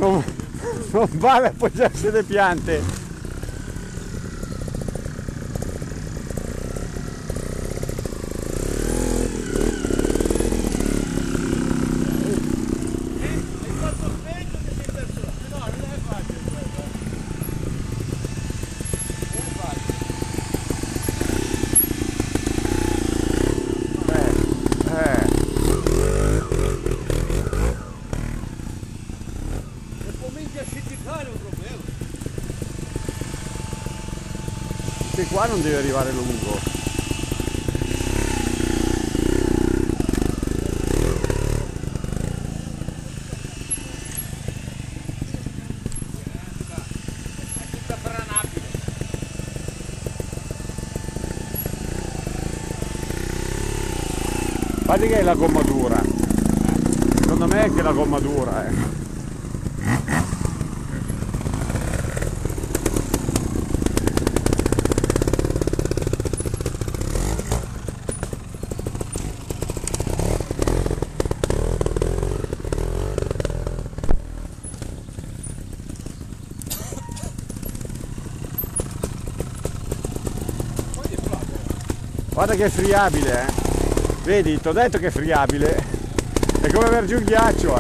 non vale appoggiarsi alle piante. Che qua non deve arrivare lungo. Guardi che è la gomma dura. Secondo me è anche la gomma dura, Guarda che è friabile, Vedi, ti ho detto che è friabile. È come aver giù il ghiaccio,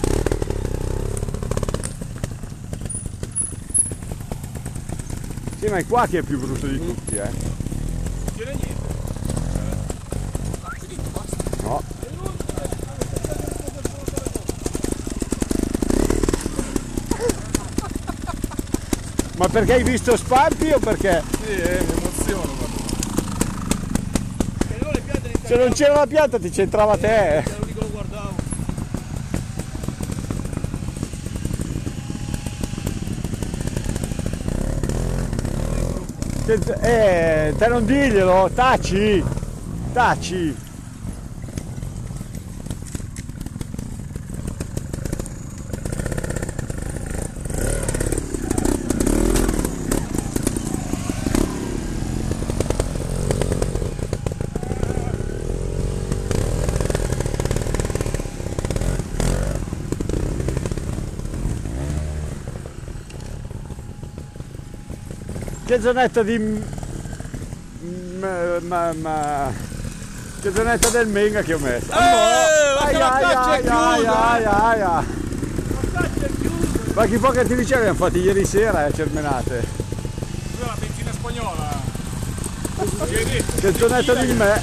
Sì, ma è qua che è più brutto di tutti, Non c'era niente. Finito, basta. No. Ma perché hai visto Spampi o perché? Sì, mi emoziono. Se non c'era la pianta ti c'entrava te. L'unico lo guardavo. Te non diglielo, taci! Taci! Che zonetta di... Che zonetta del Menga che ho messo? Ma chi può che ti diceva che abbiamo fatti ieri sera, Cermenate? La benzina spagnola. Che zonetta di me?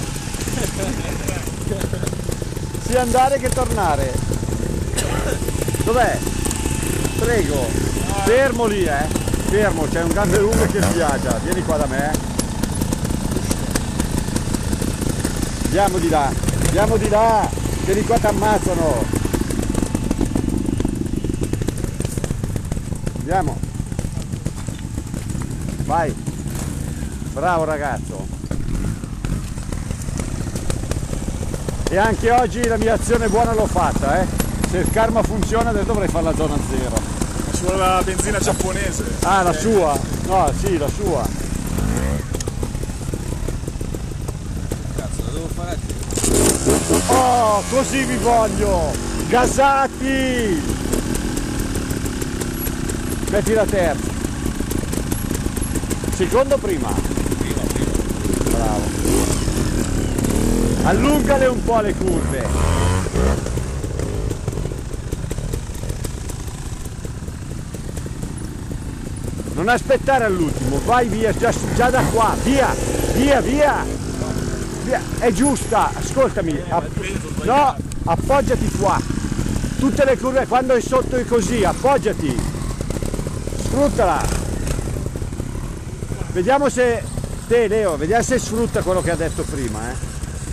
Sia andare che tornare. Dov'è? Prego. Fermo lì, Fermo, c'è un grande lungo che spiaggia, vieni qua da me. Andiamo di là, che di qua ti ammazzano. Andiamo. Vai. Bravo ragazzo. E anche oggi la mia azione buona l'ho fatta, Se il karma funziona adesso dovrei fare la zona zero. Solo la benzina giapponese. Ah, la sua? No, sì, la sua. Cazzo, la devo fare anche. Oh, così vi voglio! Gasati! Metti la terza. Secondo o prima? Prima. Bravo. Allungale un po' le curve. Non aspettare all'ultimo, vai via, già da qua, via, via, è giusta, ascoltami, no, appoggiati qua, tutte le curve, quando è sotto è così, appoggiati, sfruttala, vediamo se, Leo, vediamo se sfrutta quello che ha detto prima,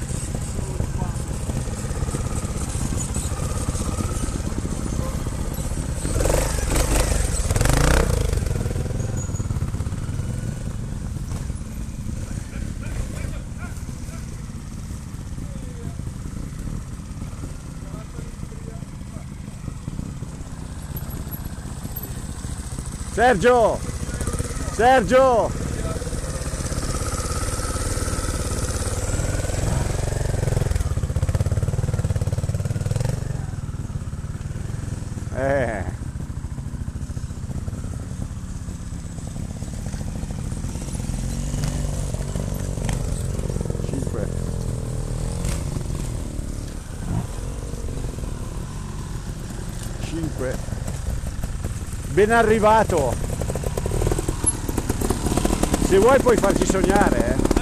Sergio! 25. Ben arrivato. Se vuoi puoi farci sognare, eh.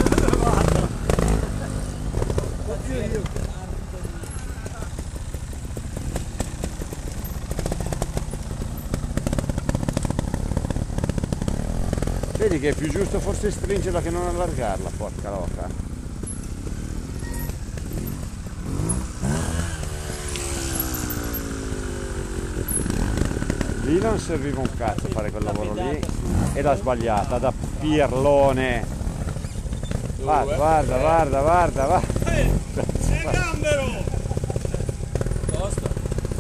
Vedi che è più giusto forse stringerla che non allargarla, porca loca. Lì non serviva un cazzo a fare quel lavoro lì e l'ha sbagliata da pirlone. Guarda, guarda, guarda, guarda, guarda. Sei gambero! Tosta.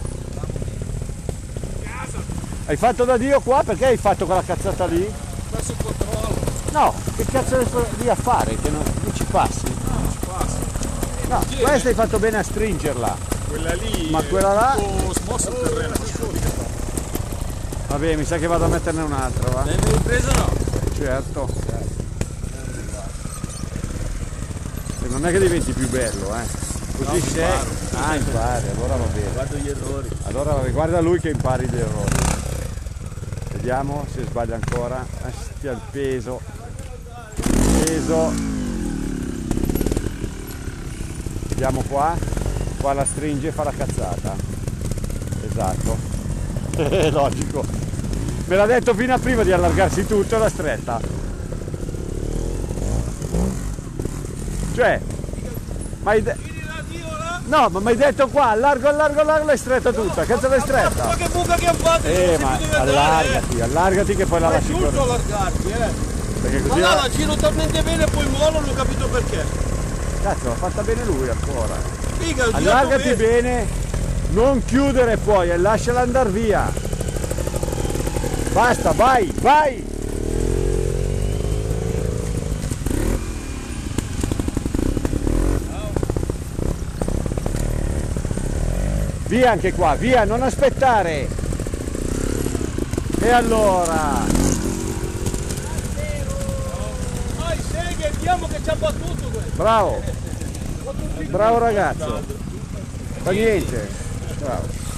Hai fatto da Dio qua? Perché hai fatto quella cazzata lì? Perso il controllo. No, che cazzo hai fatto lì a fare? Che non ci passi? No, non ci passa. No, questa hai fatto bene a stringerla. Quella lì. Ma quella là? Ho smosso il terreno. Vabbè, mi sa che vado a metterne un'altra, va? L'hai ripresa no? Certo. E non è che diventi più bello, eh? Così No, sei. imparo. Ah, impari, allora va bene. Guardo gli errori. Allora guarda lui che impari gli errori. Vediamo se sbaglia ancora. Stia il peso. Peso. Vediamo qua. Qua la stringe e fa la cazzata. Esatto. Logico. Me l'ha detto fino a prima di allargarsi tutto e la stretta. Cioè, no, ma mi hai detto qua, allargo, l'hai stretta tutta, cazzo l'hai stretta? Ma che buca che ha fatto? Ma allargati, allargati che poi la lasci giusto correre. allargarti, Perché Ma così no, la giro talmente bene e poi molo, non ho capito perché. cazzo, l'ha fatta bene lui ancora. Figa, ho girato Allargati bene, non chiudere poi e lasciala andare via. Basta, vai, vai! Via anche qua, via, non aspettare! E allora? Vai, segui, vediamo che ci ha battuto questo. Bravo! Bravo ragazzo! Fa niente! Bravo!